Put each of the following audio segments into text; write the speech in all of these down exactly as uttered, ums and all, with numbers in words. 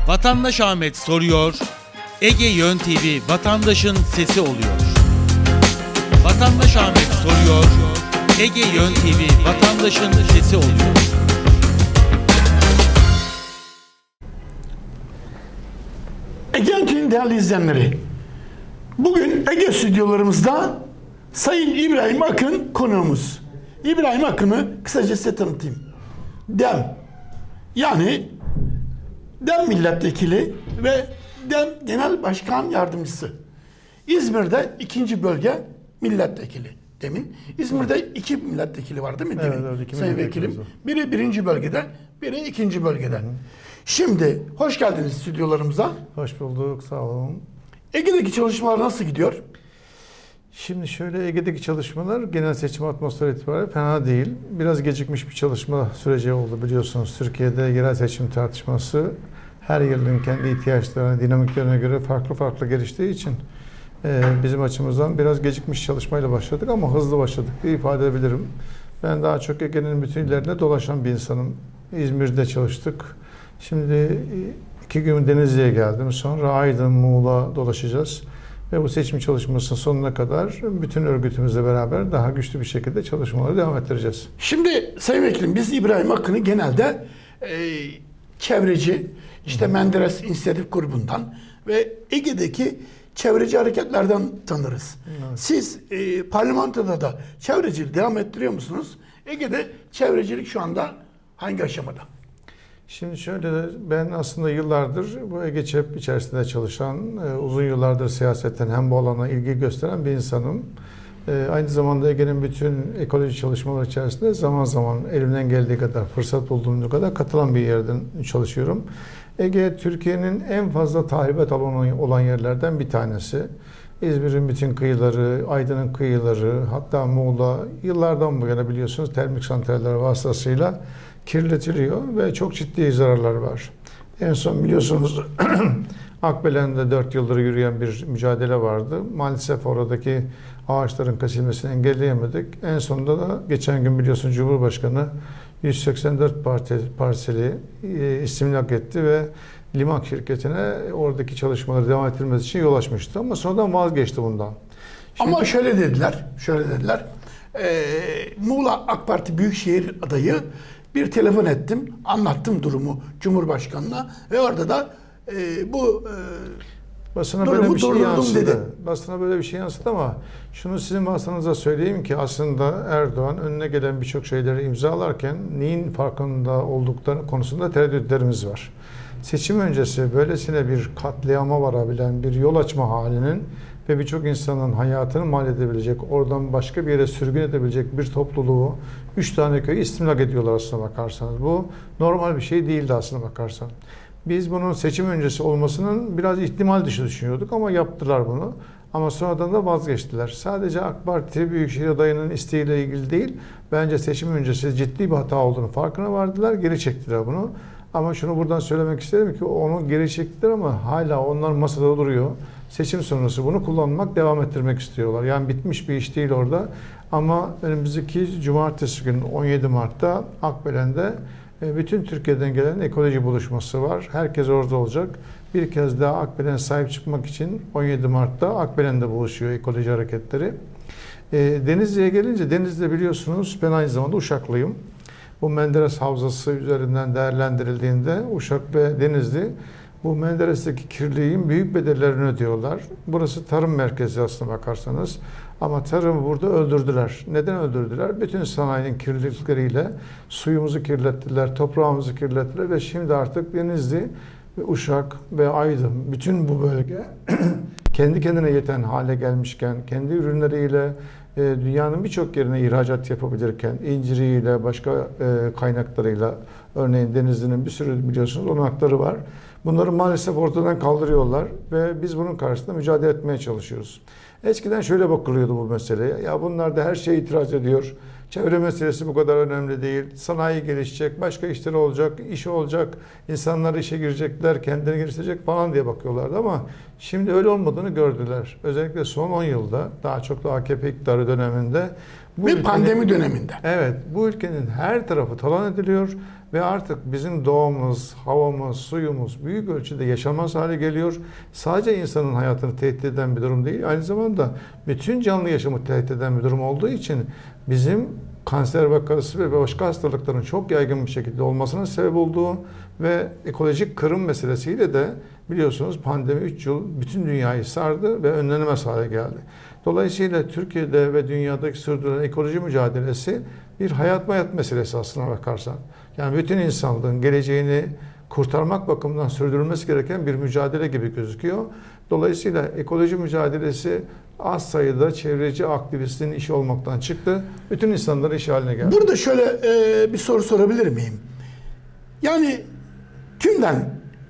Vatandaş Ahmet soruyor, Ege Yön T V vatandaşın sesi oluyor. Vatandaş Ahmet soruyor, Ege Yön T V vatandaşın sesi oluyor. Ege Yön T V'nin değerli izleyenleri, bugün Ege stüdyolarımızda Sayın İbrahim Akın konuğumuz. İbrahim Akın'ı kısaca size tanıtayım. DEM, yani DEM milletvekili ve DEM Genel Başkan Yardımcısı. İzmir'de ikinci bölge milletvekili. Demin İzmir'de iki milletvekili var değil mi? Evet, Demin, evet, iki Sayın Vekilim. Biri birinci bölgede, biri ikinci bölgede. Hı hı. Şimdi hoş geldiniz stüdyolarımıza. Hoş bulduk, sağ olun. Ege'deki çalışmalar nasıl gidiyor? Şimdi şöyle, Ege'deki çalışmalar genel seçim atmosferi itibariyle fena değil. Biraz gecikmiş bir çalışma süreci oldu biliyorsunuz. Türkiye'de yerel seçim tartışması her yılın kendi ihtiyaçlarına, dinamiklerine göre farklı farklı geliştiği için e, bizim açımızdan biraz gecikmiş çalışmayla başladık ama hızlı başladık diye ifade edebilirim. Ben daha çok Ege'nin bütün illerinde dolaşan bir insanım. İzmir'de çalıştık. Şimdi iki gün Denizli'ye geldim. Sonra Aydın, Muğla dolaşacağız. Ve bu seçim çalışmasının sonuna kadar bütün örgütümüzle beraber daha güçlü bir şekilde çalışmaları devam ettireceğiz. Şimdi Sayın Vekilim, biz İbrahim Akın'ı genelde e, çevreci, işte Hı. Menderes İnisiyatif Grubu'ndan ve Ege'deki çevreci hareketlerden tanırız. Evet. Siz e, parlamentoda da çevreciliği devam ettiriyor musunuz? Ege'de çevrecilik şu anda hangi aşamada? Şimdi şöyle, ben aslında yıllardır bu Ege ÇEP içerisinde çalışan, uzun yıllardır siyasetten hem bu alana ilgi gösteren bir insanım. Aynı zamanda Ege'nin bütün ekoloji çalışmaları içerisinde zaman zaman elimden geldiği kadar, fırsat bulduğum kadar katılan bir yerden çalışıyorum. Ege, Türkiye'nin en fazla tahribet alanı olan yerlerden bir tanesi. İzmir'in bütün kıyıları, Aydın'ın kıyıları, hatta Muğla yıllardan bu yana biliyorsunuz termik santraller vasıtasıyla kirletiliyor ve çok ciddi zararlar var. En son biliyorsunuz Akbelen'de dört yıldır yürüyen bir mücadele vardı. Maalesef oradaki ağaçların kesilmesini engelleyemedik. En sonunda da geçen gün biliyorsunuz Cumhurbaşkanı yüz seksen dört parseli istimlak etti ve Limak şirketine oradaki çalışmaları devam ettirmesi için yol açmıştı. Ama sonradan vazgeçti bundan. Şimdi, Ama şöyle dediler, şöyle dediler. E, Muğla AK Parti Büyükşehir adayı bir telefon ettim, anlattım durumu Cumhurbaşkanı'na ve orada da e, bu e, basına durumu böyle bir şey yansıdı. Dedi. Basına böyle bir şey yansıdı ama şunu sizin vasıtanıza söyleyeyim ki aslında Erdoğan önüne gelen birçok şeyleri imzalarken neyin farkında oldukları konusunda tereddütlerimiz var. Seçim öncesi böylesine bir katliama varabilen bir yol açma halinin ve birçok insanın hayatını mal edebilecek, oradan başka bir yere sürgün edebilecek bir topluluğu, üç tane köyü istimlak ediyorlar aslına bakarsanız. Bu normal bir şey değildi aslına bakarsan. Biz bunun seçim öncesi olmasının biraz ihtimal dışı düşünüyorduk ama yaptılar bunu. Ama sonradan da vazgeçtiler. Sadece AK Parti Büyükşehir adayının isteğiyle ilgili değil, bence seçim öncesi ciddi bir hata olduğunu farkına vardılar, geri çektiler bunu. Ama şunu buradan söylemek isterim ki onu geri çektiler ama hala onlar masada duruyor. Seçim sonrası bunu kullanmak, devam ettirmek istiyorlar. Yani bitmiş bir iş değil orada. Ama önümüzdeki cumartesi günü on yedi Mart'ta Akbelen'de bütün Türkiye'den gelen ekoloji buluşması var. Herkes orada olacak. Bir kez daha Akbelen'e sahip çıkmak için on yedi Mart'ta Akbelen'de buluşuyor ekoloji hareketleri. Denizli'ye gelince, Denizli'de biliyorsunuz ben aynı zamanda Uşaklıyım. Bu Menderes Havzası üzerinden değerlendirildiğinde Uşak ve Denizli bu Menderes'teki kirliliğin büyük bedellerini ödüyorlar. Burası tarım merkezi aslına bakarsanız. Ama tarımı burada öldürdüler. Neden öldürdüler? Bütün sanayinin kirlilikleriyle suyumuzu kirlettiler, toprağımızı kirlettiler ve şimdi artık Denizli ve Uşak ve Aydın bütün bu bölge kendi kendine yeten hale gelmişken, kendi ürünleriyle dünyanın birçok yerine ihracat yapabilirken, inciriyle, başka kaynaklarıyla, örneğin Denizli'nin bir sürü biliyorsunuz olanakları var. Bunları maalesef ortadan kaldırıyorlar ve biz bunun karşısında mücadele etmeye çalışıyoruz. Eskiden şöyle bakılıyordu bu meseleye. Ya bunlar da her şeye itiraz ediyor. Çevre meselesi bu kadar önemli değil. Sanayi gelişecek, başka işleri olacak, iş olacak, insanlar işe girecekler, kendilerini geliştirecek falan diye bakıyorlardı ama şimdi öyle olmadığını gördüler. Özellikle son on yılda, daha çok da A K P iktidarı döneminde bu Ve ülkenin, pandemi döneminde. evet, bu ülkenin her tarafı talan ediliyor ve artık bizim doğamız, havamız, suyumuz büyük ölçüde yaşanmaz hale geliyor. Sadece insanın hayatını tehdit eden bir durum değil, aynı zamanda bütün canlı yaşamı tehdit eden bir durum olduğu için bizim kanser vakası ve başka hastalıkların çok yaygın bir şekilde olmasına sebep olduğu ve ekolojik kırım meselesiyle de biliyorsunuz pandemi üç yıl bütün dünyayı sardı ve önlenemez hale geldi. Dolayısıyla Türkiye'de ve dünyadaki sürdürülen ekoloji mücadelesi bir hayat hayat meselesi aslına bakarsan. Yani bütün insanlığın geleceğini kurtarmak bakımından sürdürülmesi gereken bir mücadele gibi gözüküyor. Dolayısıyla ekoloji mücadelesi az sayıda çevreci aktivistin işi olmaktan çıktı. Bütün insanların işi haline geldi. Burada şöyle e, bir soru sorabilir miyim? Yani tümden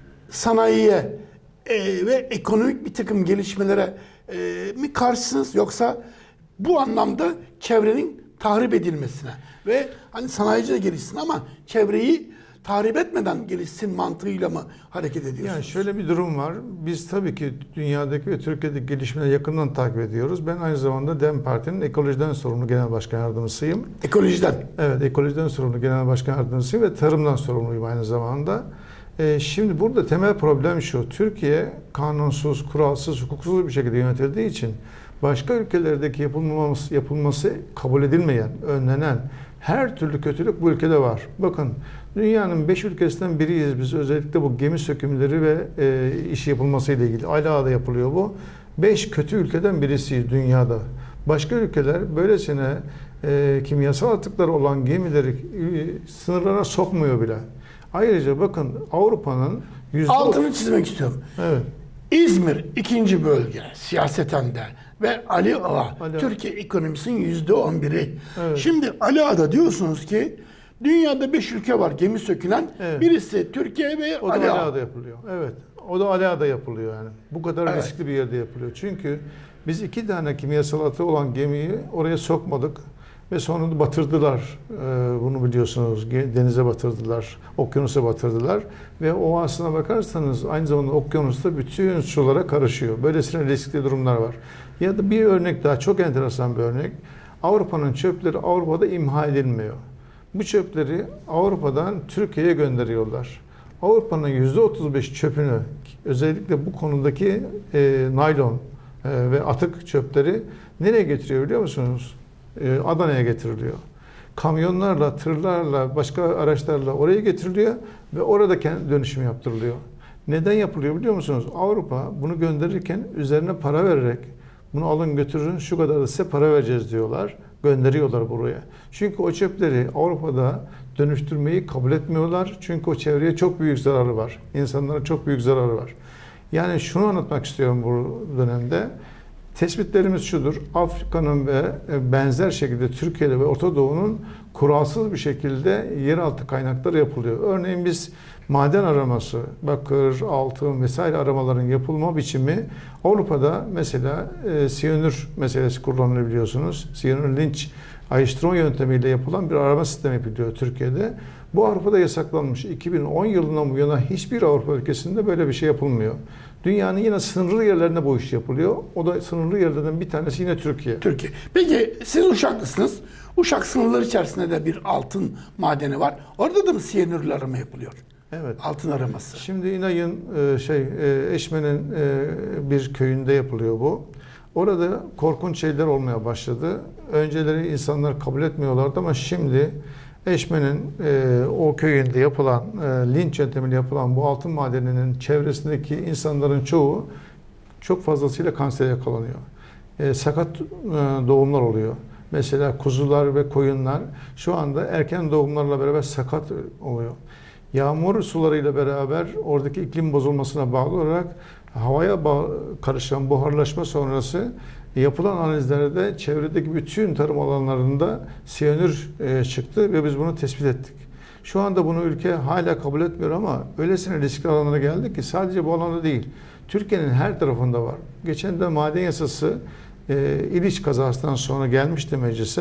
sanayiye e, ve ekonomik bir takım gelişmelere e, mi karşısınız, yoksa bu anlamda çevrenin tahrip edilmesine ve hani sanayici de gelişsin ama çevreyi tahrip etmeden gelişsin mantığıyla mı hareket ediyorsunuz? Yani şöyle bir durum var. Biz tabii ki dünyadaki ve Türkiye'deki gelişmeleri yakından takip ediyoruz. Ben aynı zamanda DEM Parti'nin ekolojiden sorumlu genel başkan yardımcısıyım. Ekolojiden. Evet, ekolojiden sorumlu genel başkan yardımcısıyım ve tarımdan sorumluyum aynı zamanda. Ee, şimdi burada temel problem şu. Türkiye kanunsuz, kuralsız, hukuksuz bir şekilde yönetildiği için başka ülkelerdeki yapılmaması, yapılması kabul edilmeyen, önlenen her türlü kötülük bu ülkede var. Bakın, dünyanın beş ülkesinden biriyiz biz. Özellikle bu gemi sökümleri ve e, iş yapılmasıyla ilgili. Ala'da yapılıyor bu. Beş kötü ülkeden birisiyiz dünyada. Başka ülkeler böylesine e, kimyasal atıkları olan gemileri e, sınırlarına sokmuyor bile. Ayrıca bakın Avrupa'nın yüzde altını çizmek istiyorum. Evet. İzmir ikinci bölge siyaseten de ve Ali Ağa Ali Ağa. Türkiye ekonomisinin yüzde on biri. Evet. Şimdi Ali Ağa'da diyorsunuz ki dünyada beş ülke var gemi sökülen. Evet. Birisi Türkiye ve O da Ali Ağa. Ala'da yapılıyor. Evet. O da Ala'da yapılıyor yani. Bu kadar Evet. riskli bir yerde yapılıyor. Çünkü biz iki tane kimyasal atığı olan gemiyi oraya sokmadık ve sonunda batırdılar. Ee, bunu biliyorsunuz. Denize batırdılar, okyanusa batırdılar ve o aslına bakarsanız aynı zamanda okyanusta bütün sulara karışıyor. Böylesine riskli durumlar var. Ya da bir örnek daha, çok enteresan bir örnek. Avrupa'nın çöpleri Avrupa'da imha edilmiyor. Bu çöpleri Avrupa'dan Türkiye'ye gönderiyorlar. Avrupa'nın yüzde otuz beş çöpünü, özellikle bu konudaki e, naylon e, ve atık çöpleri nereye getiriyor biliyor musunuz? E, Adana'ya getiriliyor. Kamyonlarla, tırlarla, başka araçlarla oraya getiriliyor ve orada kendi dönüşüm yaptırılıyor. Neden yapılıyor biliyor musunuz? Avrupa bunu gönderirken üzerine para vererek bunu alın götürün, şu kadar da size para vereceğiz diyorlar. Gönderiyorlar buraya. Çünkü o çöpleri Avrupa'da dönüştürmeyi kabul etmiyorlar. Çünkü o çevreye çok büyük zararı var. İnsanlara çok büyük zararı var. Yani şunu anlatmak istiyorum bu dönemde. Tespitlerimiz şudur. Afrika'nın ve benzer şekilde Türkiye'de ve Orta Doğu'nun kuralsız bir şekilde yeraltı kaynakları yapılıyor. Örneğin biz maden araması, bakır, altın vesaire aramaların yapılma biçimi Avrupa'da mesela e, siyanür meselesi kullanılabiliyorsunuz. Siyanür linç ayrıştırma yöntemiyle yapılan bir arama sistemi yapılıyor Türkiye'de. Bu Avrupa'da yasaklanmış. iki bin on yılından bu yana hiçbir Avrupa ülkesinde böyle bir şey yapılmıyor. Dünyanın yine sınırlı yerlerinde bu iş yapılıyor. O da sınırlı yerlerden bir tanesi yine Türkiye. Türkiye. Peki siz Uşaklısınız. Uşak sınırları içerisinde de bir altın madeni var. Orada da mı siyanürle arama yapılıyor? Evet. Altın araması. Şimdi İnay'ın e, şey e, Eşme'nin e, bir köyünde yapılıyor bu. Orada korkunç şeyler olmaya başladı. Önceleri insanlar kabul etmiyorlardı ama şimdi Eşme'nin e, o köyünde yapılan, e, linç yöntemiyle yapılan bu altın madeninin çevresindeki insanların çoğu çok fazlasıyla kansere yakalanıyor. E, sakat e, doğumlar oluyor. Mesela kuzular ve koyunlar şu anda erken doğumlarla beraber sakat oluyor. Yağmur sularıyla beraber oradaki iklim bozulmasına bağlı olarak havaya bağ karışan buharlaşma sonrası yapılan analizlerde çevredeki bütün tarım alanlarında siyanür e, çıktı ve biz bunu tespit ettik. Şu anda bunu ülke hala kabul etmiyor ama öylesine riskli alanlara geldik ki sadece bu alanda değil, Türkiye'nin her tarafında var. Geçen de maden yasası e, İliç kazasından sonra gelmişti meclise.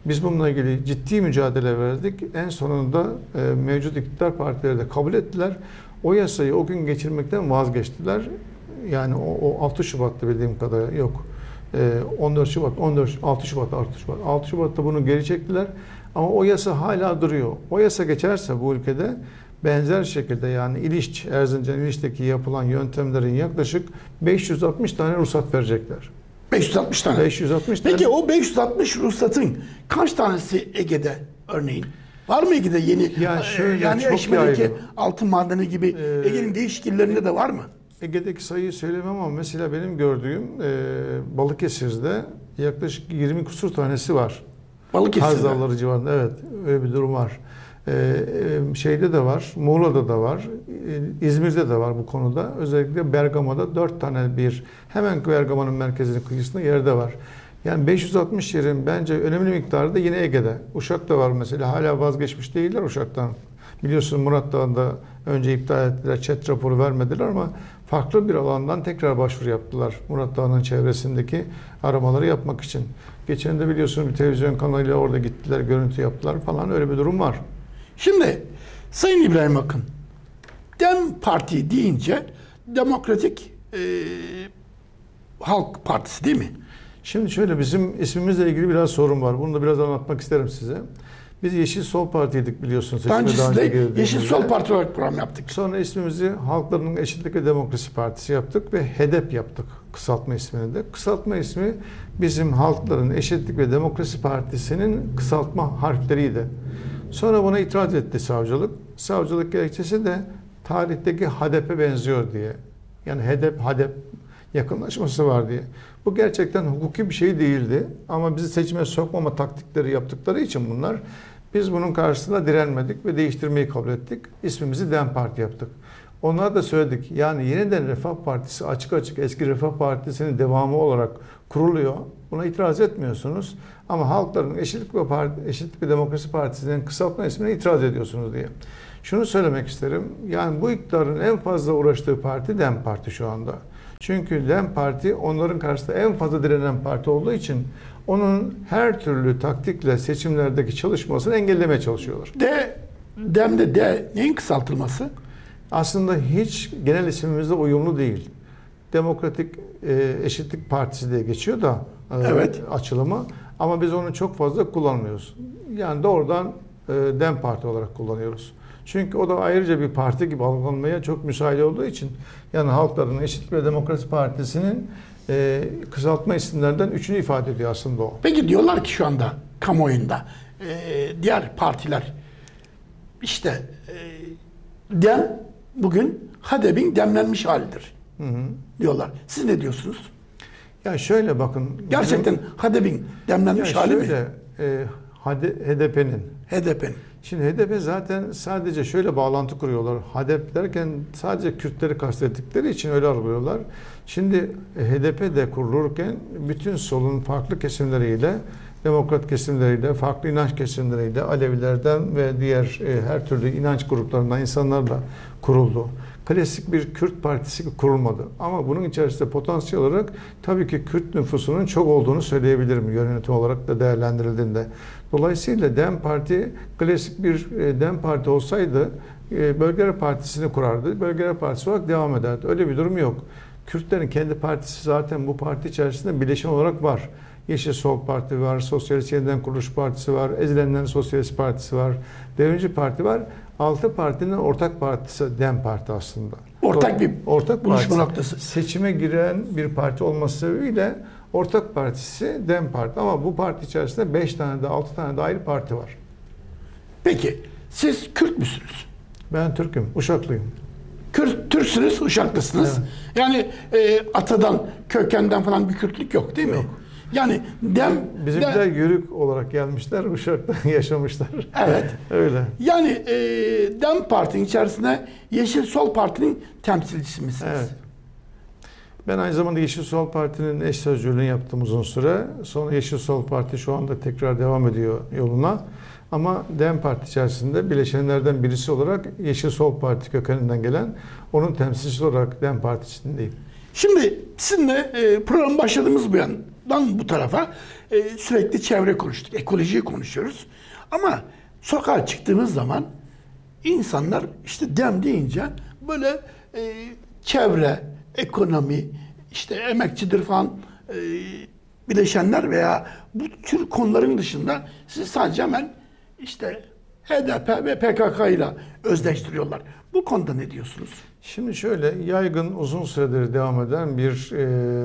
Biz bununla ilgili ciddi mücadele verdik. En sonunda e, mevcut iktidar partileri de kabul ettiler. O yasayı o gün geçirmekten vazgeçtiler. Yani o, o altı Şubat'ta bildiğim kadarıyla yok. E, on dört Şubat, on dört, altı Şubat, altı Şubat. altı Şubat'ta bunu geri çektiler. Ama o yasa hala duruyor. O yasa geçerse bu ülkede benzer şekilde yani İliç, Erzincan İliç'teki yapılan yöntemlerin yaklaşık beş yüz altmış tane ruhsat verecekler. beş yüz altmış tane. beş yüz altmış Peki tane. o beş yüz altmış ruhsatın kaç tanesi Ege'de örneğin? Var mı Ege'de yeni? Ya şöyle, yani çok Eşme'deki yaygın. altın madeni gibi Ee, Ege'nin değişik illerinde de var mı? Ege'deki sayıyı söylemem ama mesela benim gördüğüm e, Balıkesir'de yaklaşık yirmi kusur tanesi var. Balıkesir'de. Kaz Dağları civarında, evet, öyle bir durum var. E, e, şeyde de var, Muğla'da da var, e, İzmir'de de var bu konuda. Özellikle Bergama'da dört tane bir, hemen Bergama'nın merkezinin kıyısında yerde var. Yani beş yüz altmış yerin bence önemli miktarı da yine Ege'de. Uşak'ta var mesela, hala vazgeçmiş değiller Uşak'tan. Biliyorsun Murat Dağı'nda önce iptal ettiler, chat raporu vermediler ama farklı bir alandan tekrar başvuru yaptılar. Murat Dağı'nın çevresindeki aramaları yapmak için. Geçen de biliyorsun bir televizyon kanalıyla orada gittiler, görüntü yaptılar falan, öyle bir durum var. Şimdi Sayın İbrahim Akın, Dem Parti deyince Demokratik e, Halk Partisi değil mi? Şimdi şöyle, bizim ismimizle ilgili biraz sorun var. Bunu da biraz anlatmak isterim size. Biz Yeşil Sol Parti'ydik biliyorsunuz. Daha önce daha önce sizle girdiğimizde. Yeşil Sol Parti olarak program yaptık. Sonra ismimizi Halkların Eşitlik ve Demokrasi Partisi yaptık ve HEDEP yaptık kısaltma ismini de. Kısaltma ismi bizim Halkların Eşitlik ve Demokrasi Partisi'nin kısaltma harfleriydi. Sonra buna itiraz etti savcılık. Savcılık gerekçesi de tarihteki HADEP'e benziyor diye. Yani HEDEP, HADEP yakınlaşması var diye. Bu gerçekten hukuki bir şey değildi. Ama bizi seçime sokmama taktikleri yaptıkları için bunlar, biz bunun karşısında direnmedik ve değiştirmeyi kabul ettik. İsmimizi DEM Parti yaptık. Onlara da söyledik. Yani yeniden Refah Partisi açık açık eski Refah Partisi'nin devamı olarak kuruluyor. Buna itiraz etmiyorsunuz. Ama Halkların Eşitlik ve, Parti, Eşitlik ve Demokrasi Partisi'nin kısaltma ismine itiraz ediyorsunuz diye. Şunu söylemek isterim. Yani bu iktidarın en fazla uğraştığı parti DEM Parti şu anda. Çünkü DEM Parti onların karşısında en fazla direnen parti olduğu için onun her türlü taktikle seçimlerdeki çalışmasını engellemeye çalışıyorlar. D, Dem'de D neyin kısaltılması? Aslında hiç genel ismimizle uyumlu değil. Demokratik e, Eşitlik Partisi diye geçiyor da e, evet. açılımı. Ama biz onu çok fazla kullanmıyoruz. Yani doğrudan e, DEM Parti olarak kullanıyoruz. Çünkü o da ayrıca bir parti gibi algılanmaya çok müsait olduğu için, yani Halkların Eşitlik ve Demokrasi Partisi'nin e, kısaltma isimlerden üçünü ifade ediyor aslında o. Peki diyorlar ki şu anda kamuoyunda e, diğer partiler işte e, Dem bugün HADEP'in demlenmiş halidir Hı hı. diyorlar. Siz ne diyorsunuz? Ya şöyle bakın. Gerçekten bizim, HADEP'in demlenmiş ya hali şöyle, mi? E, H D P'nin. H D P'nin. Şimdi H D P zaten sadece şöyle bağlantı kuruyorlar. HADEP derken sadece Kürtleri kastettikleri için öyle algılıyorlar. Şimdi H D P de kurulurken bütün solun farklı kesimleriyle, demokrat kesimleriyle, farklı inanç kesimleriyle, Alevilerden ve diğer e, her türlü inanç gruplarından insanlarla kuruldu. Klasik bir Kürt partisi kurulmadı. Ama bunun içerisinde potansiyel olarak tabii ki Kürt nüfusunun çok olduğunu söyleyebilirim yönetim olarak da değerlendirildiğinde. Dolayısıyla DEM Parti klasik bir DEM Parti olsaydı Bölgeler Partisi'ni kurardı. Bölgeler Partisi olarak devam ederdi. Öyle bir durum yok. Kürtlerin kendi partisi zaten bu parti içerisinde bileşen olarak var. Yeşil Sol Parti var, Sosyalist Yeniden Kuruluş Partisi var, Ezilenlerin Sosyalist Partisi var, Devrimci Parti var. Altı partinin ortak partisi DEM Parti aslında. Ortak bir ortak buluşma partisi. noktası. Seçime giren bir parti olması sebebiyle ortak partisi DEM Parti. Ama bu parti içerisinde beş tane de altı tane de ayrı parti var. Peki siz Kürt müsünüz? Ben Türk'üm, Uşaklıyım. Kürt, Türksünüz, Uşaklısınız. Evet. Yani e, atadan, kökenden falan bir Kürtlük yok değil mi? Yok. Yani dem... Bizimkiler dem, yörük olarak gelmişler, Uşak'ta yaşamışlar. Evet. Öyle. Yani e, DEM Parti'nin içerisinde Yeşil Sol Parti'nin temsilcisi misiniz? Evet. Ben aynı zamanda Yeşil Sol Parti'nin eş sözcülüğünü yaptım uzun süre. Sonra Yeşil Sol Parti şu anda tekrar devam ediyor yoluna. Ama DEM Parti içerisinde bileşenlerden birisi olarak Yeşil Sol Parti kökeninden gelen onun temsilcisi olarak DEM Partisi'ndeyim. Şimdi sizinle e, program başladığımız bu yandan bu tarafa e, sürekli çevre konuştuk, ekolojiyi konuşuyoruz. Ama sokağa çıktığımız zaman insanlar işte dem deyince böyle e, çevre, ekonomi, işte emekçidir falan e, bileşenler veya bu tür konuların dışında sizi sadece hemen işte H D P ve P K K ile özdeştiriyorlar. Bu konuda ne diyorsunuz? Şimdi şöyle yaygın uzun süredir devam eden bir e,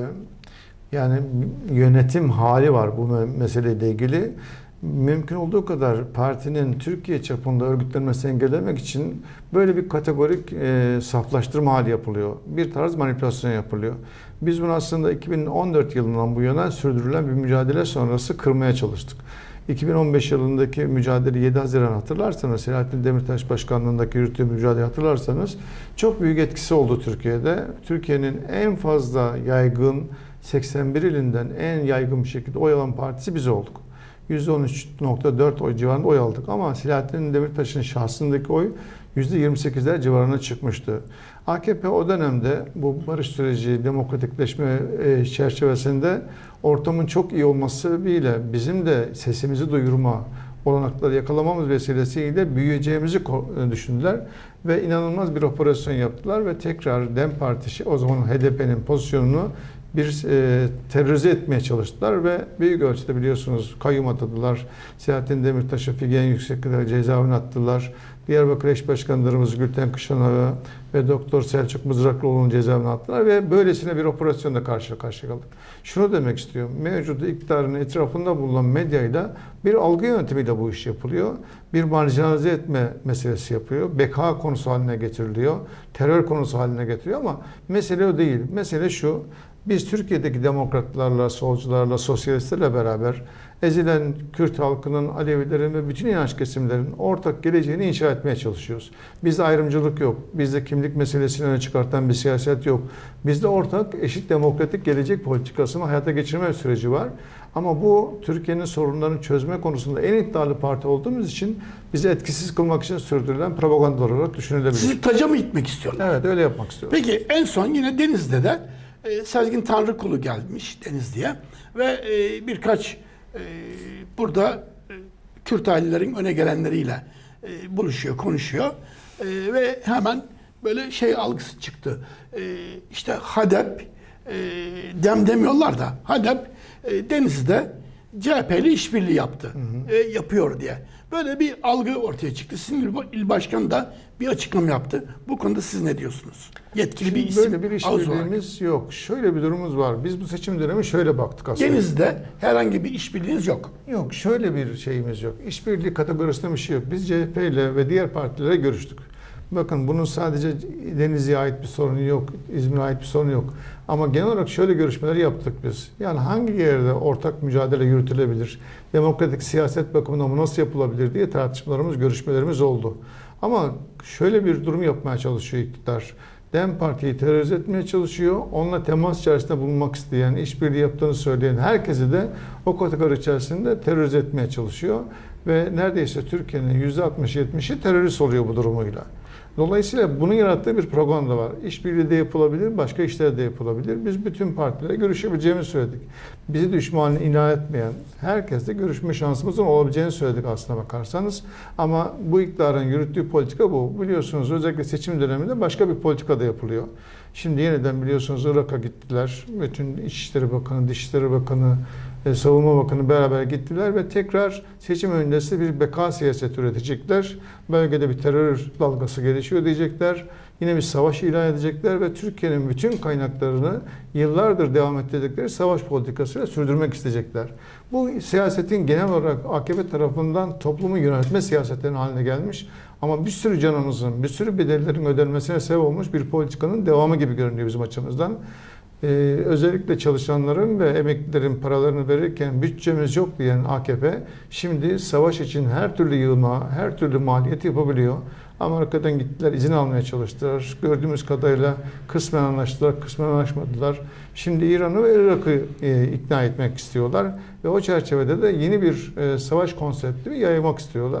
yani yönetim hali var bu meseleyle ilgili. Mümkün olduğu kadar partinin Türkiye çapında örgütlenmesini engellemek için böyle bir kategorik e, saflaştırma hali yapılıyor. Bir tarz manipülasyon yapılıyor. Biz bunu aslında iki bin on dört yılından bu yana sürdürülen bir mücadele sonrası kırmaya çalıştık. iki bin on beş yılındaki mücadele yedi Haziran hatırlarsanız, Selahattin Demirtaş başkanlığındaki yürüttüğü mücadele hatırlarsanız çok büyük etkisi oldu Türkiye'de. Türkiye'nin en fazla yaygın seksen bir ilinden en yaygın bir şekilde oy alan partisi biz olduk. yüzde on üç nokta dört oy civarında oy aldık ama Selahattin Demirtaş'ın şahsındaki oy yüzde yirmi sekizler civarına çıkmıştı. A K P o dönemde bu barış süreci, demokratikleşme çerçevesinde ortamın çok iyi olması sebebiyle bizim de sesimizi duyurma olanakları yakalamamız vesilesiyle büyüyeceğimizi düşündüler ve inanılmaz bir operasyon yaptılar ve tekrar DEM Partisi, o zaman H D P'nin pozisyonunu bir e, terörize etmeye çalıştılar ve büyük ölçüde biliyorsunuz kayyum atadılar. Selahattin Demirtaş'ı Figen Yüksek'e cezaevine attılar. Diyarbakır Eş Başkanlarımız Gülten Kışanak'ı ve Doktor Selçuk Mızraklıoğlu'nun cezaevine attılar ve böylesine bir operasyonla karşı karşıya kaldık. Şunu demek istiyorum. Mevcut iktidarın etrafında bulunan medyayla bir algı yönetimiyle bu iş yapılıyor. Bir marjinalize etme meselesi yapıyor. Beka konusu haline getiriliyor. Terör konusu haline getiriyor ama mesele o değil. Mesele şu. Biz Türkiye'deki demokratlarla, solcularla, sosyalistlerle beraber ezilen Kürt halkının, Alevilerin ve bütün inanç kesimlerinin ortak geleceğini inşa etmeye çalışıyoruz. Bizde ayrımcılık yok. Bizde kimlik meselesini öne çıkartan bir siyaset yok. Bizde ortak, eşit demokratik gelecek politikasını hayata geçirme süreci var. Ama bu Türkiye'nin sorunlarını çözme konusunda en iddialı parti olduğumuz için bizi etkisiz kılmak için sürdürülen propaganda olarak düşünülebilir. Sizi taca mı itmek istiyorlar? Evet, öyle yapmak istiyorlar. Peki en son yine Denizli'de de e, Sezgin Tanrıkulu gelmiş Denizli'ye ve e, birkaç e, burada e, Kürt ailelerin öne gelenleriyle e, buluşuyor, konuşuyor e, ve hemen böyle şey algısı çıktı. E, işte HADEP, e, dem demiyorlar da HADEP e, Denizli'de C H P ile işbirliği yaptı, hı hı. E, yapıyor diye. Böyle bir algı ortaya çıktı. Sizin il başkanı da bir açıklama yaptı. Bu konuda siz ne diyorsunuz? Yetkili Şimdi bir isim. Böyle bir işbirliğimiz yok. Şöyle bir durumumuz var. Biz bu seçim dönemi şöyle baktık aslında. Denizli'de herhangi bir işbirliğiniz yok. Yok. Şöyle bir şeyimiz yok. İşbirliği kategorisinde bir şey yok. Biz C H P ile ve diğer partilere görüştük. Bakın bunun sadece Denizli'ye ait bir sorunu yok. İzmir'e ait bir sorunu yok. Ama genel olarak şöyle görüşmeler yaptık biz. Yani hangi yerde ortak mücadele yürütülebilir? Demokratik siyaset bakımından bu nasıl yapılabilir diye tartışmalarımız, görüşmelerimiz oldu. Ama şöyle bir durum yapmaya çalışıyor iktidar. DEM Parti'yi terörize etmeye çalışıyor. Onunla temas içerisinde bulunmak isteyen, işbirliği yaptığını söyleyen herkesi de o kategori içerisinde terörize etmeye çalışıyor. Ve neredeyse Türkiye'nin yüzde altmış yetmişi terörist oluyor bu durumuyla. Dolayısıyla bunun yarattığı bir propaganda var. İşbirliği de yapılabilir, başka işler de yapılabilir. Biz bütün partilere görüşebileceğimizi söyledik. Bizi düşman ilan etmeyen herkesle görüşme şansımızın olabileceğini söyledik aslına bakarsanız. Ama bu iktidarın yürüttüğü politika bu. Biliyorsunuz özellikle seçim döneminde başka bir politika da yapılıyor. Şimdi yeniden biliyorsunuz Irak'a gittiler. Bütün İçişleri Bakanı, Dışişleri Bakanı, Savunma Bakanı beraber gittiler ve tekrar seçim öncesi bir beka siyaseti üretecekler. Bölgede bir terör dalgası gelişiyor diyecekler. Yine bir savaş ilan edecekler ve Türkiye'nin bütün kaynaklarını yıllardır devam ettirdikleri savaş politikasıyla sürdürmek isteyecekler. Bu siyasetin genel olarak A K P tarafından toplumu yönetme siyasetlerinin haline gelmiş. Ama bir sürü canımızın, bir sürü bedellerin ödenmesine sebep olmuş bir politikanın devamı gibi görünüyor bizim açımızdan. Ee, özellikle çalışanların ve emeklilerin paralarını verirken bütçemiz yok diyen A K P şimdi savaş için her türlü yığılma, her türlü maliyet yapabiliyor. Amerika'dan gittiler, izin almaya çalıştılar. Gördüğümüz kadarıyla kısmen anlaştılar, kısmen anlaşmadılar. Şimdi İran'ı ve Irak'ı e, ikna etmek istiyorlar. Ve o çerçevede de yeni bir e, savaş konsepti yaymak istiyorlar.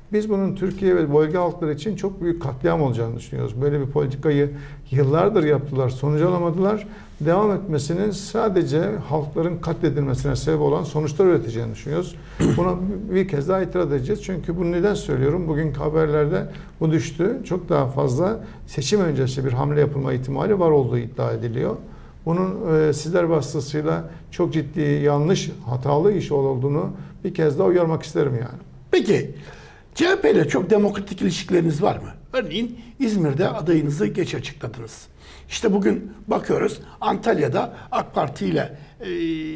Biz bunun Türkiye ve bölge halkları için çok büyük katliam olacağını düşünüyoruz. Böyle bir politikayı yıllardır yaptılar, sonuç alamadılar. Devam etmesinin sadece halkların katledilmesine sebep olan sonuçlar üreteceğini düşünüyoruz. Buna bir kez daha itiraz edeceğiz. Çünkü bunu neden söylüyorum? Bugünkü haberlerde bu düştü. Çok daha fazla seçim öncesi bir hamle yapılma ihtimali var olduğu iddia ediliyor. Bunun e, sizler vasıtasıyla çok ciddi, yanlış, hatalı iş olduğunu bir kez daha uyarmak isterim yani. Peki C H P ile çok demokratik ilişkileriniz var mı? Örneğin İzmir'de adayınızı geç açıkladınız. İşte bugün bakıyoruz Antalya'da AK Parti ile e,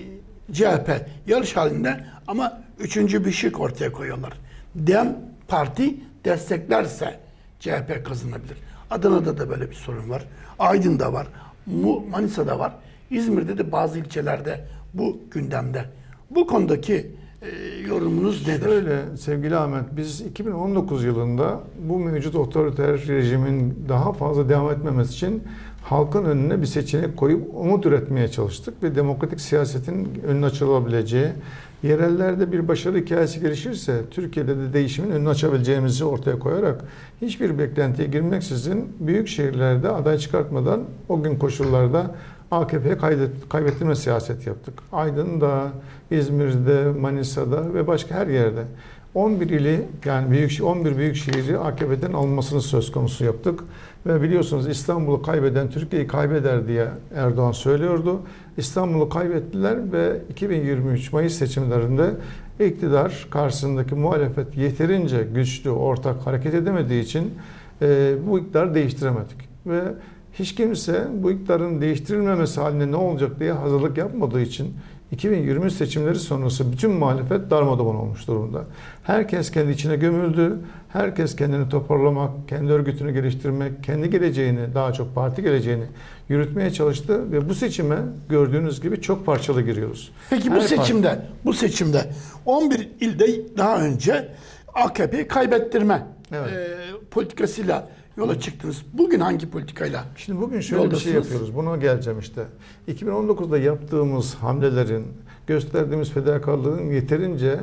C H P yarış halinde ama üçüncü bir şık ortaya koyuyorlar. DEM Parti desteklerse C H P kazanabilir. Adana'da da böyle bir sorun var. Aydın'da var. Manisa'da var. İzmir'de de bazı ilçelerde bu gündemde. Bu konudaki e, yorumunuz nedir? Şöyle sevgili Ahmet, biz iki bin on dokuz yılında bu mevcut otoriter rejimin daha fazla devam etmemesi için halkın önüne bir seçenek koyup umut üretmeye çalıştık ve demokratik siyasetin önüne açılabileceği, yerellerde bir başarı hikayesi gelişirse Türkiye'de de değişimin önünü açabileceğimizi ortaya koyarak hiçbir beklentiye girmeksizin büyük şehirlerde aday çıkartmadan o gün koşullarda A K P'ye kaybettirme siyaset yaptık. Aydın'da, İzmir'de, Manisa'da ve başka her yerde on bir ili, yani büyük on bir büyük şehri A K P'den alınmasını söz konusu yaptık. Ve biliyorsunuz İstanbul'u kaybeden Türkiye'yi kaybeder diye Erdoğan söylüyordu. İstanbul'u kaybettiler ve iki bin yirmi üç Mayıs seçimlerinde iktidar karşısındaki muhalefet yeterince güçlü, ortak hareket edemediği için e, bu iktidarı değiştiremedik. Ve hiç kimse bu iktidarın değiştirilmemesi haline ne olacak diye hazırlık yapmadığı için iki bin yirmi üç seçimleri sonrası bütün muhalefet darmadağın olmuş durumda. Herkes kendi içine gömüldü. Herkes kendini toparlamak, kendi örgütünü geliştirmek, kendi geleceğini, daha çok parti geleceğini yürütmeye çalıştı ve bu seçime gördüğünüz gibi çok parçalı giriyoruz. Peki Her bu seçimde, parti... bu seçimde on bir ilde daha önce A K P'yi kaybettirme evet. e, politikasıyla yola çıktınız. Bugün hangi politikayla? Şimdi bugün şöyle yoldasınız? Bir şey yapıyoruz. Buna geleceğim işte. iki bin on dokuzda yaptığımız hamlelerin, gösterdiğimiz fedakarlığın yeterince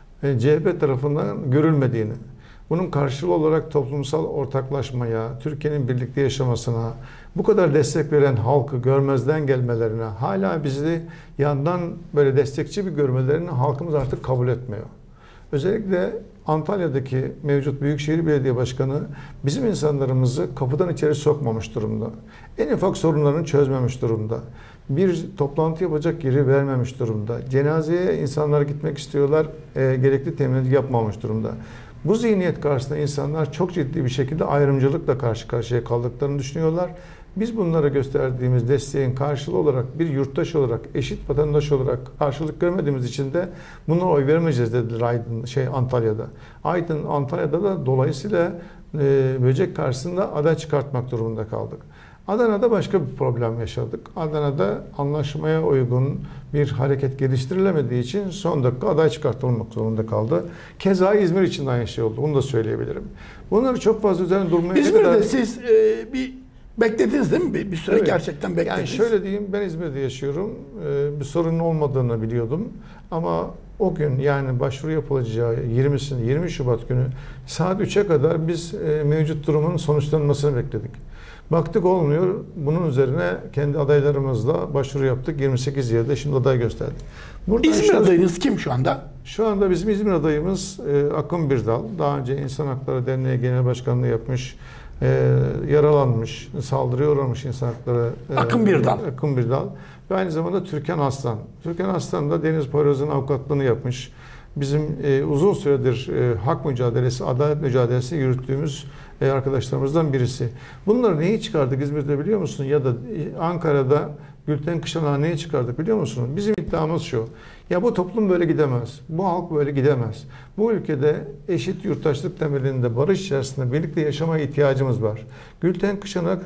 C H P tarafından görülmediğini, bunun karşılığı olarak toplumsal ortaklaşmaya, Türkiye'nin birlikte yaşamasına, bu kadar destek veren halkı görmezden gelmelerine, hala bizi yandan böyle destekçi bir görmelerini halkımız artık kabul etmiyor. Özellikle Antalya'daki mevcut Büyükşehir Belediye Başkanı bizim insanlarımızı kapıdan içeri sokmamış durumda. En ufak sorunlarını çözmemiş durumda. Bir toplantı yapacak yeri vermemiş durumda. Cenazeye insanlar gitmek istiyorlar, e, gerekli teminat yapmamış durumda. Bu zihniyet karşısında insanlar çok ciddi bir şekilde ayrımcılıkla karşı karşıya kaldıklarını düşünüyorlar. Biz bunlara gösterdiğimiz desteğin karşılığı olarak bir yurttaş olarak, eşit vatandaş olarak karşılık görmediğimiz için de bunlara oy vermeyeceğiz dediler Aydın, şey Antalya'da. Aydın, Antalya'da da dolayısıyla e, böcek karşısında aday çıkartmak durumunda kaldık. Adana'da başka bir problem yaşadık. Adana'da anlaşmaya uygun bir hareket geliştirilemediği için son dakika aday çıkartılmak zorunda kaldı. Keza İzmir için de aynı şey oldu. Bunu da söyleyebilirim. Bunları çok fazla üzerine durmaya İzmir'de kadar... siz e, bir beklediniz değil mi? Bir, bir süre evet. Gerçekten beklediniz. Yani şöyle diyeyim, ben İzmir'de yaşıyorum. Ee, bir sorunun olmadığını biliyordum. Ama o gün, yani başvuru yapılacağı yirmisinde, yirmi Şubat günü saat üçe kadar biz e, mevcut durumun sonuçlanmasını bekledik. Baktık olmuyor. Bunun üzerine kendi adaylarımızla başvuru yaptık. yirmi sekiz yerde şimdi aday gösterdik. Burada İzmir şöyle, adayınız kim şu anda? Şu anda bizim İzmir adayımız e, Akın Birdal. Daha önce İnsan Hakları Derneği Genel Başkanlığı yapmış. E, yaralanmış, saldırıya uğramış insan hakları. E, Akın Birdal. Akın Birdal. Ve aynı zamanda Türkan Aslan. Türkan Aslan da Deniz Poyraz'ın avukatlığını yapmış. Bizim e, uzun süredir e, hak mücadelesi, adalet mücadelesi yürüttüğümüz e, arkadaşlarımızdan birisi. Bunları neyi çıkardık İzmir'de biliyor musun? Ya da e, Ankara'da Gülten Kışanak'ı neyi çıkardık biliyor musun? Bizim iddiamız şu. Ya bu toplum böyle gidemez. Bu halk böyle gidemez. Bu ülkede eşit yurttaşlık temelinde barış içerisinde birlikte yaşamaya ihtiyacımız var. Gülten Kışanak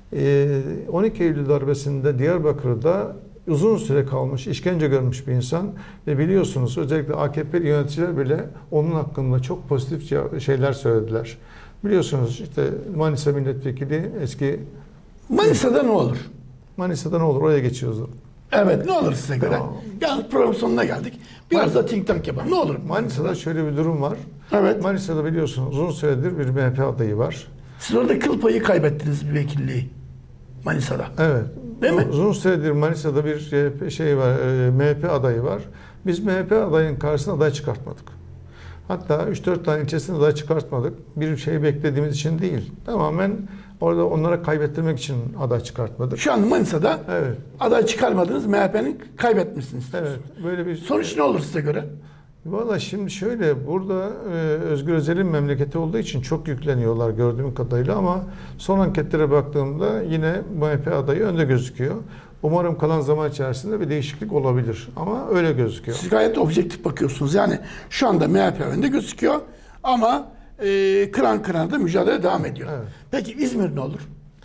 on iki Eylül darbesinde Diyarbakır'da uzun süre kalmış, işkence görmüş bir insan ve biliyorsunuz özellikle A K P'li yöneticiler bile onun hakkında çok pozitif şeyler söylediler. Biliyorsunuz işte Manisa Milletvekili eski... Manisa'da ne olur? Manisa'da ne olur? Oraya geçiyoruz. Evet, ne olur size göre? Tamam. Yani program sonuna geldik. Biraz da think tank yapalım. Ne olur? Manisa'da şöyle bir durum var. Evet. Manisa'da biliyorsunuz uzun süredir bir M H P adayı var. Siz orada kıl payı kaybettiniz bir vekilliği Manisa'da. Evet. Değil mi? Uzun süredir Manisa'da bir şey var, M H P adayı var. Biz M H P adayının karşısına aday çıkartmadık. Hatta üç dört tane ilçesinde aday çıkartmadık. Bir şey beklediğimiz için değil. Tamamen orada onlara kaybettirmek için aday çıkartmadık. Şu an Manisa'da Evet. aday çıkarmadınız, M H P'nin kaybetmişsiniz. Evet. Böyle bir Sonuç ne olur size göre? Valla şimdi şöyle, burada e, Özgür Özel'in memleketi olduğu için çok yükleniyorlar gördüğüm kadarıyla, ama son anketlere baktığımda yine M H P adayı önde gözüküyor. Umarım kalan zaman içerisinde bir değişiklik olabilir ama öyle gözüküyor. Siz gayet objektif bakıyorsunuz. Yani şu anda M H P önde gözüküyor ama e, kıran kırana da mücadele devam ediyor. Evet. Peki İzmir ne olur?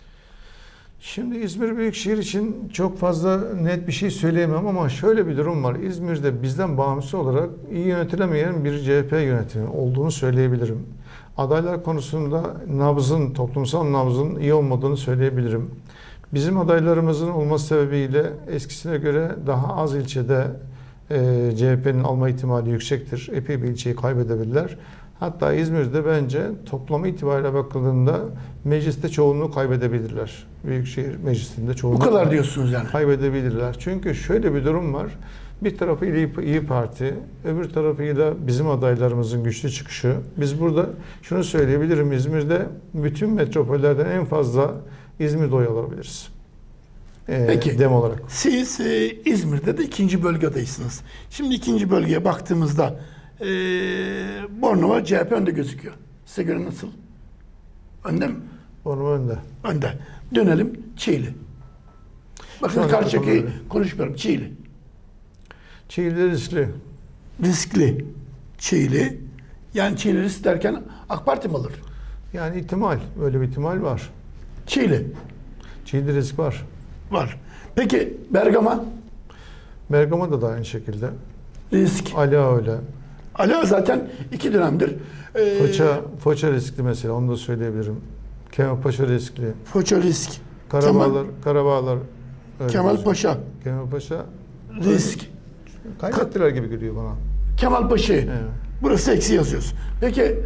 Şimdi İzmir Büyükşehir için çok fazla net bir şey söyleyemem ama şöyle bir durum var. İzmir'de bizden bağımsız olarak iyi yönetilemeyen bir C H P yönetimi olduğunu söyleyebilirim. Adaylar konusunda nabzın, toplumsal nabzın iyi olmadığını söyleyebilirim. Bizim adaylarımızın olması sebebiyle eskisine göre daha az ilçede e, C H P'nin alma ihtimali yüksektir. Epey bir ilçeyi kaybedebilirler. Hatta İzmir'de bence toplamı itibariyle bakıldığında mecliste çoğunluğu kaybedebilirler. Büyükşehir Meclisi'nde çoğunluğu Bu kadar diyorsunuz yani. kaybedebilirler. Çünkü şöyle bir durum var. Bir tarafıyla İYİ İYİ Parti, öbür tarafıyla bizim adaylarımızın güçlü çıkışı. Biz burada şunu söyleyebilirim. İzmir'de bütün metropollerden en fazla İzmir'de oy alabiliriz. Ee, Peki. Dem olarak. Siz e, İzmir'de de ikinci bölgedeysiniz. Şimdi ikinci bölgeye baktığımızda e, Bornova C H P önde gözüküyor. Size göre nasıl? Önde mi? Onun önünde. Önde. Dönelim Çiğli. Bakın Şu Karşıyaka'yı anda konuşmuyorum. Çiğli. Çiğli riskli. Riskli. Çiğli. Yani Çiğli risk derken AK Parti mi alır? Yani ihtimal, böyle bir ihtimal var. Çiğli. Çiğli risk var. Var. Peki Bergama? Bergama'da da aynı şekilde. Risk. Ala öyle. Ala zaten iki dönemdir. Ee, Foça, Foça riskli mesela, onu da söyleyebilirim. Kemalpaşa riskli. Foça risk. Karabağlar, Kemal, Karabağlar öyle Kemal gözüküyor. Paşa. Kemalpaşa Risk. kaybettiler gibi geliyor bana. Kemal Paşa'yı. Evet. Burası eksi yazıyoruz. Peki ee,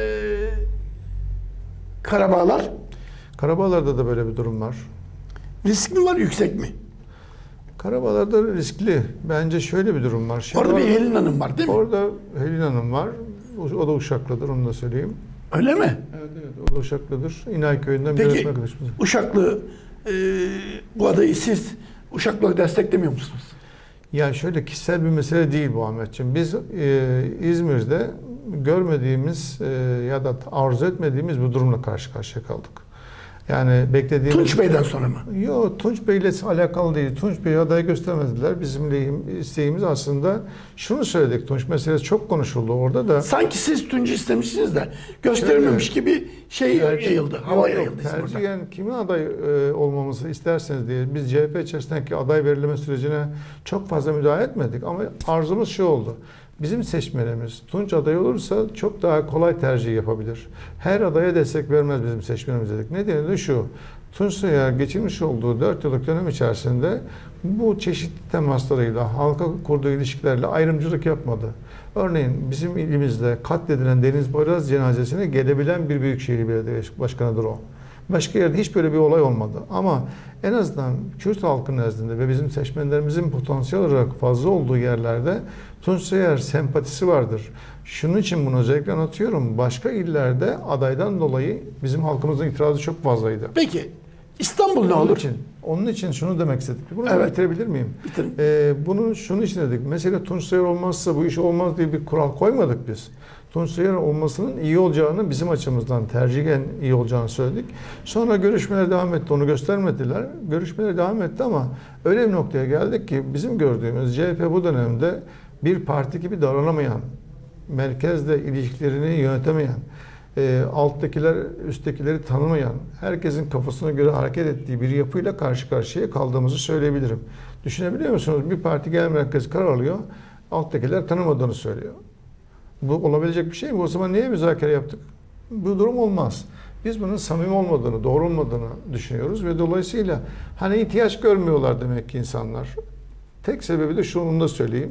Karabağlar Karabağlar'da da böyle bir durum var. risk mi var, yüksek mi? Karabağlar'da riskli. Bence şöyle bir durum var. Şimdi Orada bir Helin Hanım var değil mi? Orada Helin Hanım var. O, o da Uşaklıdır, onu da söyleyeyim. Öyle mi? Evet, evet, o da Uşaklıdır. İnay Köyü'nden bir Peki öğretmen arkadaşımız. Uşaklı ee, bu adayı siz Uşaklı'yı desteklemiyor musunuz? Yani şöyle, kişisel bir mesele değil bu Ahmetciğim. Biz e, İzmir'de görmediğimiz e, ya da arzu etmediğimiz bir durumla karşı karşıya kaldık. Yani beklediğimiz... Tunç Bey'den sonra mı? Yok, Tunç Bey'le alakalı değil. Tunç Bey'i aday göstermediler. Bizim isteğimiz aslında şunu söyledik. Tunç meselesi çok konuşuldu orada da. Sanki siz Tunç'u istemişsiniz de gösterilmemiş Şöyle, gibi şey tercih, yayıldı. Hava yok, yayıldı. İzmir'de. tercihen kimin aday e, olmamızı isterseniz diye biz C H P içerisindeki aday verilme sürecine çok fazla müdahale etmedik. Ama arzumuz şu oldu. Bizim seçmenimiz Tunç aday olursa çok daha kolay tercih yapabilir. Her adaya destek vermez bizim seçmenimiz dedik. Nedeni de şu. Tunç Soyer geçirmiş olduğu dört yıllık dönem içerisinde bu çeşitli temaslarıyla, halka kurduğu ilişkilerle ayrımcılık yapmadı. Örneğin bizim ilimizde katledilen Deniz Boyraz cenazesine gelebilen bir büyükşehir belediye başkanıdır o. Başka yerde hiç böyle bir olay olmadı. Ama en azından Kürt halkı nezdinde ve bizim seçmenlerimizin potansiyel olarak fazla olduğu yerlerde Tunç Soyer sempatisi vardır. Şunun için bunu özellikle anlatıyorum. Başka illerde adaydan dolayı bizim halkımızın itirazı çok fazlaydı. Peki İstanbul ne Onun olur? için, onun için şunu demek istedik. Bunu Evet. bitirebilir miyim? Bitirin. Ee, bunun şunun için dedik. Mesela Tunç Soyer olmazsa bu iş olmaz diye bir kural koymadık biz. Tunç Soyer olmasının iyi olacağını, bizim açımızdan tercihen iyi olacağını söyledik. Sonra görüşmeler devam etti. Onu göstermediler. Görüşmeler devam etti ama öyle bir noktaya geldik ki bizim gördüğümüz C H P bu dönemde bir parti gibi davranamayan, merkezle ilişkilerini yönetemeyen, e, alttakiler üsttekileri tanımayan, herkesin kafasına göre hareket ettiği bir yapıyla karşı karşıya kaldığımızı söyleyebilirim. Düşünebiliyor musunuz? Bir parti genel merkezi karar alıyor, alttakiler tanımadığını söylüyor. Bu olabilecek bir şey mi? O zaman niye müzakere yaptık? Bu durum olmaz. Biz bunun samimi olmadığını, doğru olmadığını düşünüyoruz ve dolayısıyla hani ihtiyaç görmüyorlar demek ki insanlar. Tek sebebi de şunu da söyleyeyim.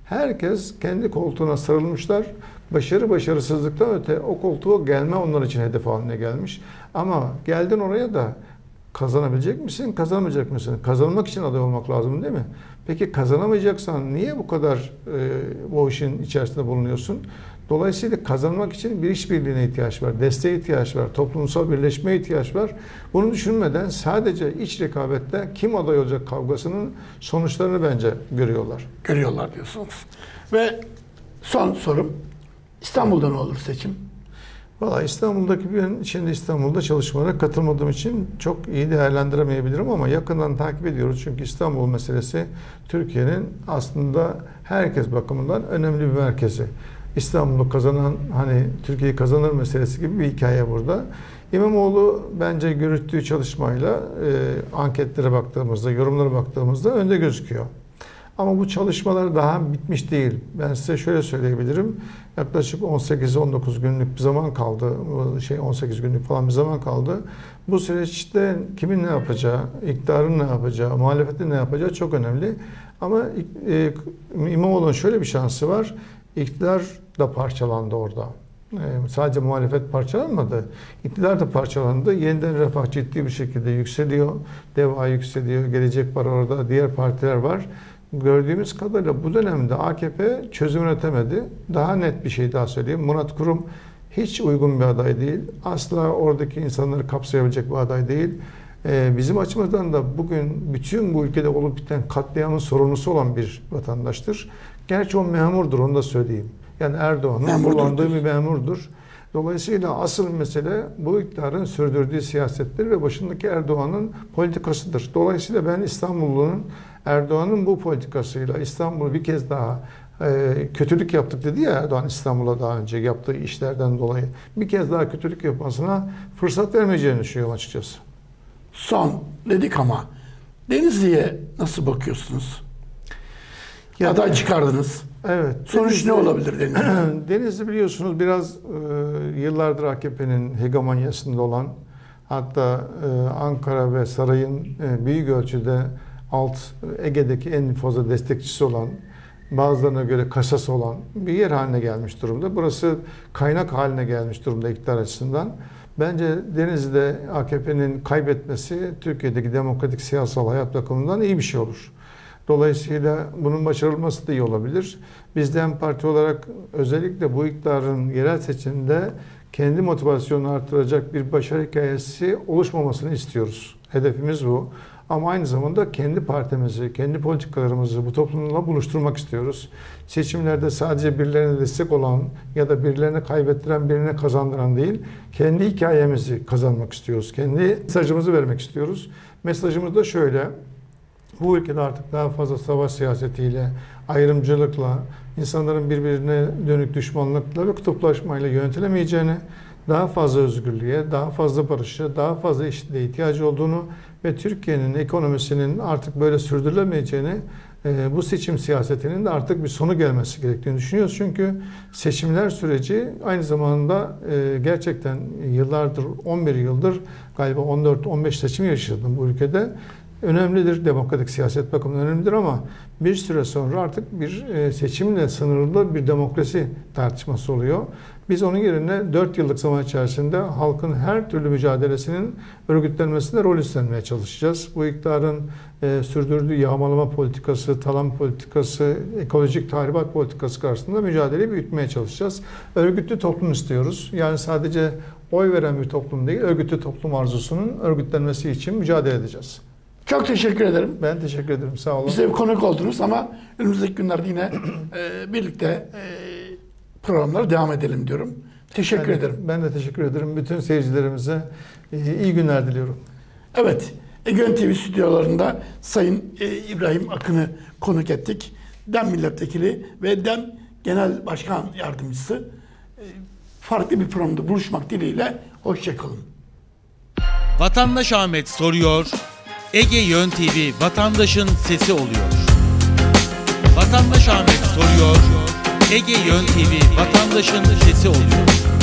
Herkes kendi koltuğuna sarılmışlar. Başarı başarısızlıktan öte o koltuğa gelme onlar için hedef haline gelmiş. Ama geldin oraya da kazanabilecek misin, kazanamayacak mısın? Kazanmak için aday olmak lazım değil mi? Peki kazanamayacaksan niye bu kadar e, bu işin içerisinde bulunuyorsun? Dolayısıyla kazanmak için bir işbirliğine ihtiyaç var, desteğe ihtiyaç var, toplumsal birleşmeye ihtiyaç var. Bunu düşünmeden sadece iç rekabette kim aday olacak kavgasının sonuçlarını bence görüyorlar. Görüyorlar diyorsunuz. Ve son sorum, İstanbul'da ne olur seçim? Valla İstanbul'daki ben şimdi İstanbul'da çalışmalara katılmadığım için çok iyi değerlendiremeyebilirim ama yakından takip ediyoruz. Çünkü İstanbul meselesi Türkiye'nin aslında herkes bakımından önemli bir merkezi. İstanbul'u kazanan, hani Türkiye'yi kazanır meselesi gibi bir hikaye burada. İmamoğlu bence yürüttüğü çalışmayla e, anketlere baktığımızda, yorumlara baktığımızda önde gözüküyor. Ama bu çalışmalar daha bitmiş değil. Ben size şöyle söyleyebilirim. Yaklaşık on sekiz on dokuz günlük bir zaman kaldı. Şey on sekiz günlük falan bir zaman kaldı. Bu süreçte kimin ne yapacağı, iktidarın ne yapacağı, muhalefetin ne yapacağı çok önemli. Ama e, İmamoğlu'nun şöyle bir şansı var. İktidar da parçalandı orada. E, sadece muhalefet parçalanmadı. İktidar da parçalandı. Yeniden Refah ciddi bir şekilde yükseliyor. DEVA yükseliyor. Gelecek var orada. Diğer partiler var. Gördüğümüz kadarıyla bu dönemde A K P çözüm üretemedi. Daha net bir şey daha söyleyeyim. Murat Kurum hiç uygun bir aday değil. Asla oradaki insanları kapsayabilecek bir aday değil. Ee, bizim açımızdan da bugün bütün bu ülkede olup biten katliamın sorumlusu olan bir vatandaştır. Gerçi o memurdur, onu da söyleyeyim. Yani Erdoğan'ın kullandığı bir memurdur. Dolayısıyla asıl mesele bu iktidarın sürdürdüğü siyasetleri ve başındaki Erdoğan'ın politikasıdır. Dolayısıyla ben İstanbullu'nun Erdoğan'ın bu politikasıyla İstanbul'u bir kez daha e, kötülük yaptık dedi ya Erdoğan İstanbul'a daha önce yaptığı işlerden dolayı bir kez daha kötülük yapmasına fırsat vermeyeceğini düşünüyorum açıkçası. Son dedik ama Denizli'ye nasıl bakıyorsunuz? Ya aday çıkardınız. Evet. Sonuç Denizli, ne olabilir Denizli? Denizli biliyorsunuz biraz e, yıllardır A K P'nin hegemonyasında olan, hatta e, Ankara ve sarayın e, büyük ölçüde alt Ege'deki en fazla destekçisi olan, bazılarına göre kasası olan bir yer haline gelmiş durumda. Burası kaynak haline gelmiş durumda iktidar açısından. Bence Denizli'de A K P'nin kaybetmesi Türkiye'deki demokratik siyasal hayat bakımından iyi bir şey olur. Dolayısıyla bunun başarılması da iyi olabilir. Biz de DEM Parti olarak özellikle bu iktidarın yerel seçimde kendi motivasyonunu artıracak bir başarı hikayesi oluşmamasını istiyoruz. Hedefimiz bu. Ama aynı zamanda kendi partimizi, kendi politikalarımızı bu toplumla buluşturmak istiyoruz. Seçimlerde sadece birilerine destek olan ya da birilerine kaybettiren, birine kazandıran değil, kendi hikayemizi kazanmak istiyoruz. Kendi mesajımızı vermek istiyoruz. Mesajımız da şöyle: bu ülkede artık daha fazla savaş siyasetiyle, ayrımcılıkla, insanların birbirine dönük düşmanlıkla ve kutuplaşmayla yönetilemeyeceğini, daha fazla özgürlüğe, daha fazla barışa, daha fazla eşitliğe ihtiyacı olduğunu ve Türkiye'nin ekonomisinin artık böyle sürdürülemeyeceğini, bu seçim siyasetinin de artık bir sonu gelmesi gerektiğini düşünüyoruz. Çünkü seçimler süreci aynı zamanda gerçekten yıllardır, on bir yıldır galiba on dört on beş seçim yaşadım bu ülkede. Önemlidir, demokratik siyaset bakımından önemlidir ama bir süre sonra artık bir seçimle sınırlı bir demokrasi tartışması oluyor. Biz onun yerine dört yıllık zaman içerisinde halkın her türlü mücadelesinin örgütlenmesinde rol üstlenmeye çalışacağız. Bu iktidarın e, sürdürdüğü yağmalama politikası, talan politikası, ekolojik tahribat politikası karşısında mücadeleyi büyütmeye çalışacağız. Örgütlü toplum istiyoruz. Yani sadece oy veren bir toplum değil, örgütlü toplum arzusunun örgütlenmesi için mücadele edeceğiz. Çok teşekkür ederim. Ben teşekkür ederim. Sağ olun. Bize bir konuk oldunuz ama önümüzdeki günlerde yine e, birlikte e, programlara devam edelim diyorum. Teşekkür ben de, ederim. Ben de teşekkür ederim. Bütün seyircilerimize iyi günler diliyorum. Evet, Egeon T V stüdyolarında Sayın e, İbrahim Akın'ı konuk ettik. DEM Milletvekili ve DEM Genel Başkan Yardımcısı. E, farklı bir programda buluşmak dileğiyle. Hoşça kalın. Vatandaş Ahmet soruyor. Egeon T V vatandaşın sesi oluyor. Vatandaş Ahmet soruyor. Egeon T V vatandaşın sesi oluyor.